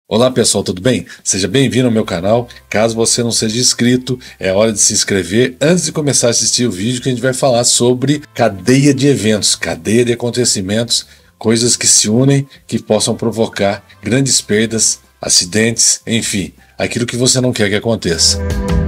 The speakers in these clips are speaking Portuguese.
Olá pessoal, tudo bem? Seja bem-vindo ao meu canal. Caso você não seja inscrito, é hora de se inscrever antes de começar a assistir o vídeo que a gente vai falar sobre cadeia de eventos, cadeia de acontecimentos, coisas que se unem, que possam provocar grandes perdas, acidentes, enfim, aquilo que você não quer que aconteça.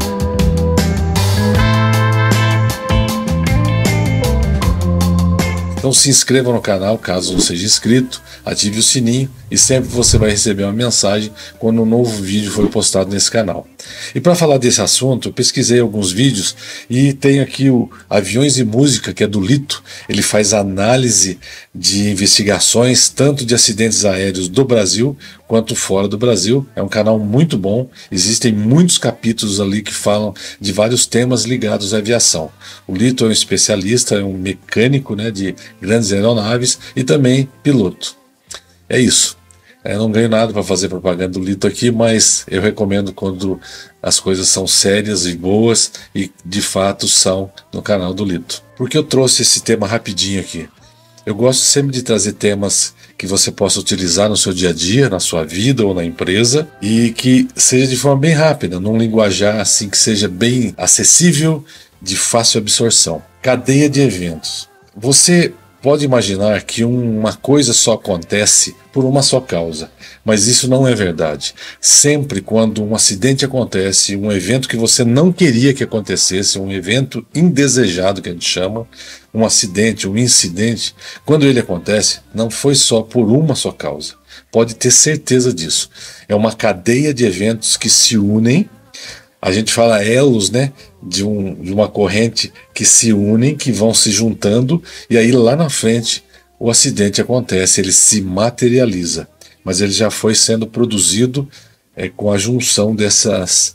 Então se inscreva no canal caso não seja inscrito, ative o sininho e sempre você vai receber uma mensagem quando um novo vídeo for postado nesse canal. E para falar desse assunto, eu pesquisei alguns vídeos e tenho aqui o Aviões e Música, que é do Lito. Ele faz análise de investigações tanto de acidentes aéreos do Brasil quanto fora do Brasil. É um canal muito bom, existem muitos capítulos ali que falam de vários temas ligados à aviação. O Lito é um especialista, é um mecânico, né, de grandes aeronaves e também piloto. É isso. Eu não ganho nada para fazer propaganda do Lito aqui, mas eu recomendo quando as coisas são sérias e boas e de fato são no canal do Lito. Por que eu trouxe esse tema rapidinho aqui? Eu gosto sempre de trazer temas que você possa utilizar no seu dia a dia, na sua vida ou na empresa, e que seja de forma bem rápida, num linguajar assim que seja bem acessível, de fácil absorção. Cadeia de eventos. Você pode imaginar que uma coisa só acontece por uma só causa, mas isso não é verdade. Sempre quando um acidente acontece, um evento que você não queria que acontecesse, um evento indesejado que a gente chama, um acidente, um incidente, quando ele acontece, não foi só por uma só causa. Pode ter certeza disso. É uma cadeia de eventos que se unem. A gente fala elos, né, de uma corrente que se unem, que vão se juntando, e aí lá na frente o acidente acontece, ele se materializa. Mas ele já foi sendo produzido com a junção dessas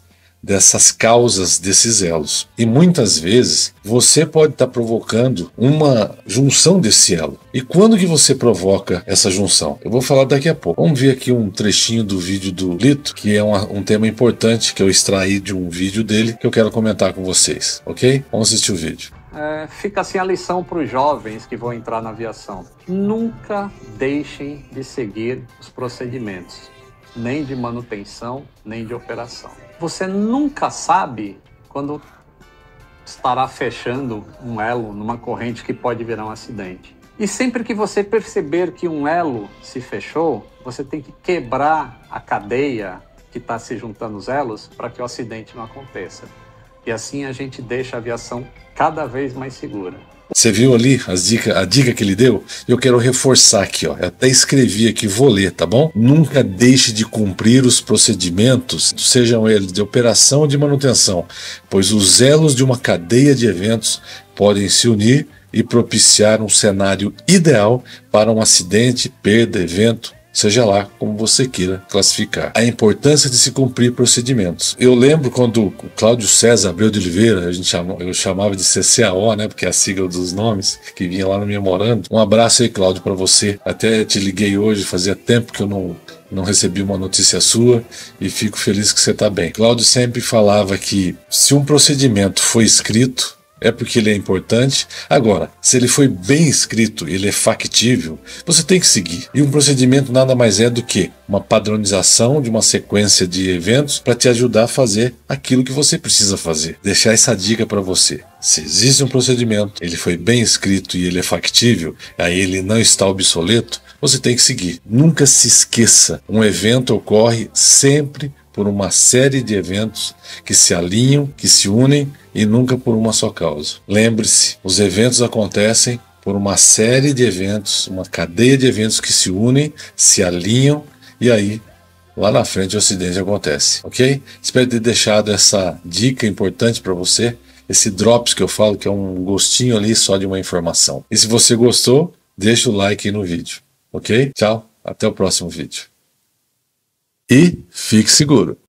causas, desses elos. E muitas vezes você pode estar provocando uma junção desse elo. E quando que você provoca essa junção? Eu vou falar daqui a pouco. Vamos ver aqui um trechinho do vídeo do Lito, que é um tema importante que eu extraí de um vídeo dele, que eu quero comentar com vocês, ok? Vamos assistir o vídeo. Fica assim a lição para os jovens que vão entrar na aviação. Nunca deixem de seguir os procedimentos, nem de manutenção, nem de operação. Você nunca sabe quando estará fechando um elo numa corrente que pode virar um acidente. E sempre que você perceber que um elo se fechou, você tem que quebrar a cadeia que está se juntando os elos para que o acidente não aconteça. E assim a gente deixa a aviação cada vez mais segura. Você viu ali a dica que ele deu? Eu quero reforçar aqui, ó. Eu até escrevi aqui, vou ler, tá bom? Nunca deixe de cumprir os procedimentos, sejam eles de operação ou de manutenção, pois os elos de uma cadeia de eventos podem se unir e propiciar um cenário ideal para um acidente, perda, evento, seja lá como você queira classificar. A importância de se cumprir procedimentos. Eu lembro quando o Cláudio César Abreu de Oliveira, eu chamava de CCAO, né, porque é a sigla dos nomes, que vinha lá no memorando. Um abraço aí, Cláudio, para você. Até te liguei hoje, fazia tempo que eu não recebi uma notícia sua e fico feliz que você está bem. Cláudio sempre falava que se um procedimento foi escrito, é porque ele é importante. Agora, se ele foi bem escrito, ele é factível, você tem que seguir. E um procedimento nada mais é do que uma padronização de uma sequência de eventos para te ajudar a fazer aquilo que você precisa fazer. Deixar essa dica para você. Se existe um procedimento, ele foi bem escrito e ele é factível, aí ele não está obsoleto, você tem que seguir. Nunca se esqueça, um evento ocorre sempre por uma série de eventos que se alinham, que se unem e nunca por uma só causa. Lembre-se, os eventos acontecem por uma série de eventos, uma cadeia de eventos que se unem, se alinham e aí lá na frente o acidente acontece, ok? Espero ter deixado essa dica importante para você, esse drops que eu falo que é um gostinho ali só de uma informação. E se você gostou, deixa o like aí no vídeo, ok? Tchau, até o próximo vídeo. E fique seguro.